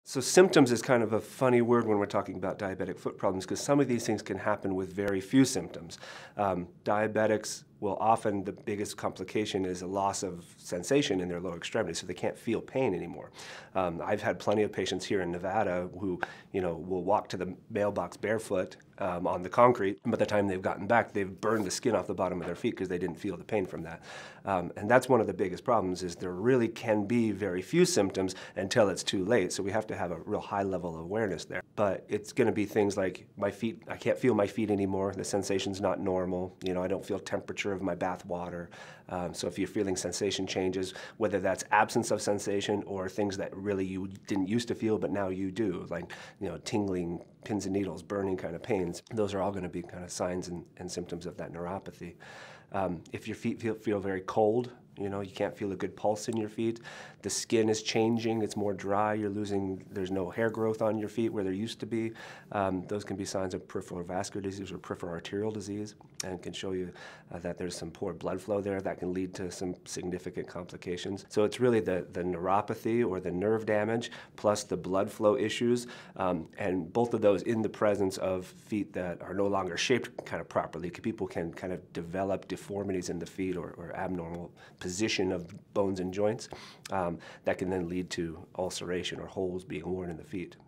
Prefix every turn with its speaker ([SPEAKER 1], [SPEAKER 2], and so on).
[SPEAKER 1] So symptoms is kind of a funny word when we're talking about diabetic foot problems because some of these things can happen with very few symptoms. Diabetics will often, the biggest complication is a loss of sensation in their lower extremity, so they can't feel pain anymore. I've had plenty of patients here in Nevada who, will walk to the mailbox barefoot on the concrete, and by the time they've gotten back, they've burned the skin off the bottom of their feet because they didn't feel the pain from that. And that's one of the biggest problems is there really can be very few symptoms until it's too late, so we have to have a real high level of awareness there. But it's going to be things like my feet, I can't feel my feet anymore, the sensation's not normal, I don't feel temperature of my bath water. So if you're feeling sensation changes, whether that's absence of sensation or things that really you didn't used to feel but now you do, like tingling, pins and needles, burning kind of pains, those are all going to be kind of signs and symptoms of that neuropathy. If your feet feel very cold, you can't feel a good pulse in your feet. The skin is changing, it's more dry, there's no hair growth on your feet where there used to be. Those can be signs of peripheral vascular disease or peripheral arterial disease and can show you that there's some poor blood flow there that can lead to some significant complications. So it's really the neuropathy or the nerve damage plus the blood flow issues, and both of those in the presence of feet that are no longer shaped kind of properly. People can kind of develop deformities in the feet or abnormal position of bones and joints that can then lead to ulceration or holes being worn in the feet.